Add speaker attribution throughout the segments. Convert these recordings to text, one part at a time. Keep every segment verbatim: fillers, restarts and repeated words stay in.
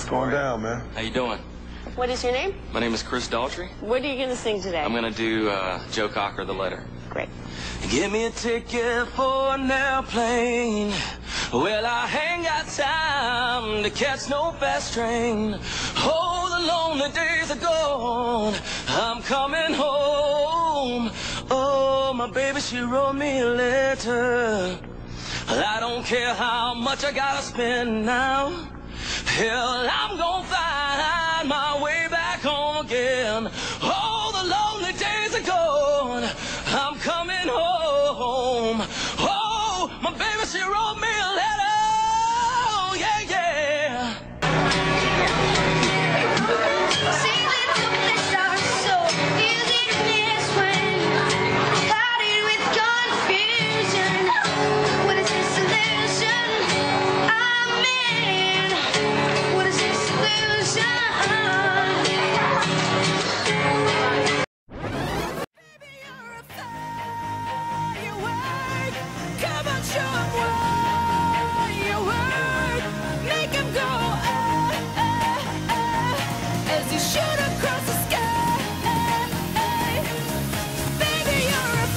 Speaker 1: going down, man?
Speaker 2: How you doing?
Speaker 3: What is your name?
Speaker 2: My name is Chris Daltrey.
Speaker 3: What are you going to sing today?
Speaker 2: I'm going to do uh, Joe Cocker, The Letter.
Speaker 3: Great.
Speaker 2: Give me a ticket for an airplane. Well, I ain't got time to catch no fast train. Oh, the lonely days are gone. I'm coming home. Oh, my baby, she wrote me a letter. I don't care how much I gotta spend now. Hell, I'm gonna find my way back home again. Oh, the lonely days are gone. I'm coming home. Oh, my baby, she wrote me a letter. Oh, yeah, yeah.
Speaker 4: Sailing to the stars, so easy to miss when clouded with confusion. What is this illusion I'm in? What is this illusion? Baby, you're a firework. Come on, show 'em what you work. Make 'em go ah, ah, ah, as you shoot across the sky. Baby, you're a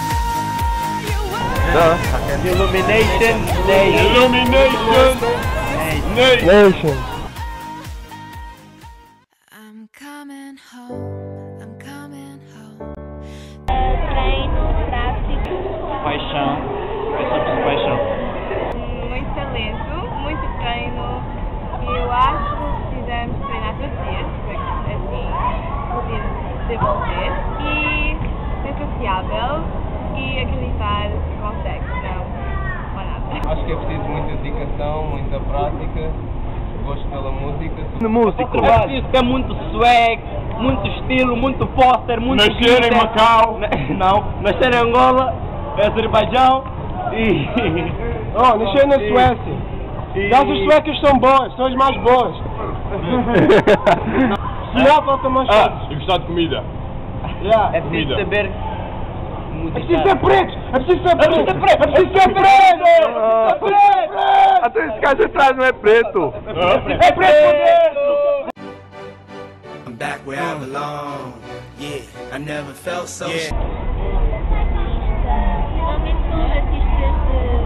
Speaker 4: firework.
Speaker 5: Illumination Nation.
Speaker 1: Illumination
Speaker 5: Nation.
Speaker 1: Nation.
Speaker 4: I'm coming home. I'm coming home.
Speaker 6: Treino, tráfico,
Speaker 5: Paixão. É sobre paixão.
Speaker 6: muito talento, muito treino. E eu acho que precisamos treinar todos os dias para que assim poder desenvolver. E ser sociável e acreditar que consegue, não, não há nada.
Speaker 7: Acho que é preciso muita dedicação, muita prática, gosto pela música.
Speaker 5: Músico. É preciso ter muito swag, muito estilo, muito póster, muito
Speaker 1: Nascer em
Speaker 5: glitter.
Speaker 1: Macau.
Speaker 5: Não, nascer em Angola, Azerbaijão e...
Speaker 7: Oh, nascer na Suécia.
Speaker 5: e...
Speaker 7: Mas os suecos são bons, são os mais bons. Se não, falta mais
Speaker 1: Ah,
Speaker 7: coisas.
Speaker 1: e gostar de comida.
Speaker 7: Yeah.
Speaker 5: É preciso
Speaker 1: Comida.
Speaker 5: saber...
Speaker 7: É preciso ser preto! É preciso ser preto! É preciso ser preto! É preciso ser preto!
Speaker 5: Até esse cara atrás não é preto.
Speaker 7: É preto!
Speaker 8: I'm back where I belong. Yeah, I never felt so. Yeah.
Speaker 6: Normalmente são artistas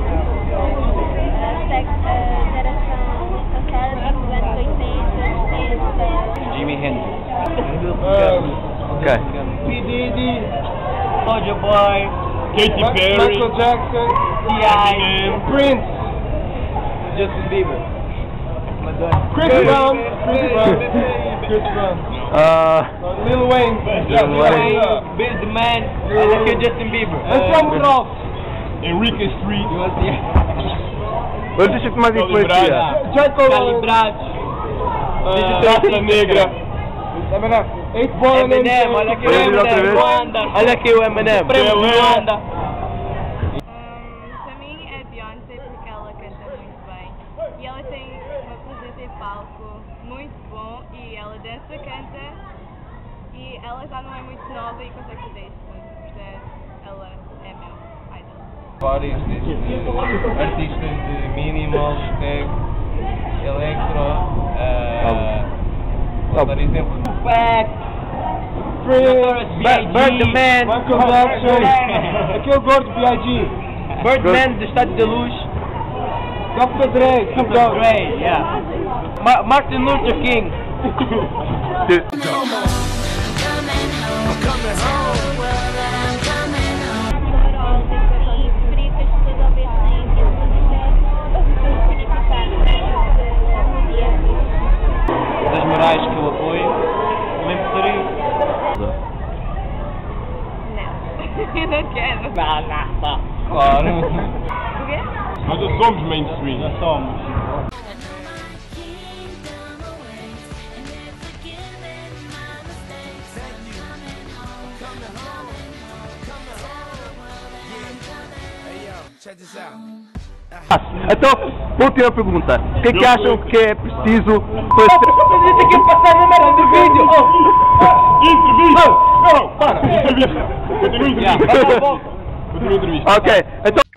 Speaker 6: da geração passada, dos anos oitenta, setenta.
Speaker 5: Jimi Hendrix.
Speaker 7: Ok. P. Diddy,
Speaker 5: Soulja Boy,
Speaker 1: Katy Perry.
Speaker 7: Michael Jackson,
Speaker 5: T I
Speaker 7: Prince,
Speaker 5: Justin Bieber.
Speaker 7: Chris Brown, Chris Brown, Chris Brown,
Speaker 5: Uh,
Speaker 7: Lil Wayne,
Speaker 5: Lil Wayne, Birdman, olha aqui o Justin Bieber.
Speaker 7: Anselmo Ralph,
Speaker 1: Enrique Street.
Speaker 5: Onde deixa mais influencia?
Speaker 7: Jacob,
Speaker 5: Calibrados.
Speaker 1: Raça Negra.
Speaker 7: Eight Ball,
Speaker 5: Eminem, olha aqui o Eminem. Luanda. Olha aqui o Eminem. Prêmio de Luanda.
Speaker 6: Para mim é Beyoncé porque ela canta muito bem e ela tem uma presença em palco muito bom e ela dança, canta e ela já não é muito nova e consegue fazer isso tudo, portanto ela é meu idol.
Speaker 7: vários destes artistas de minimal, tech, electro, uh, vou dar exemplo.
Speaker 5: Fact.
Speaker 7: Prince,
Speaker 5: Birdman.
Speaker 7: Michael Jackson, aquele gordo B I G,
Speaker 5: Birdman do Estado de Luz.
Speaker 7: doutor Dre, Snoop Dogg.
Speaker 5: Dre, yeah. Ma Martin Luther King. Das morais que eu apoio, também preferi.
Speaker 6: Não, eu não quero.
Speaker 5: Não, não, não.
Speaker 7: Claro.
Speaker 6: O quê?
Speaker 1: Nós não somos mainstream.
Speaker 5: Nós somos. Então, última pergunta. O que é que acham que é preciso para... Mas isso aqui passar na merda do vídeo!
Speaker 1: Entrevista! Não, para! Entrevista! Continua a entrevista! Continua a entrevista!
Speaker 5: Ok, então...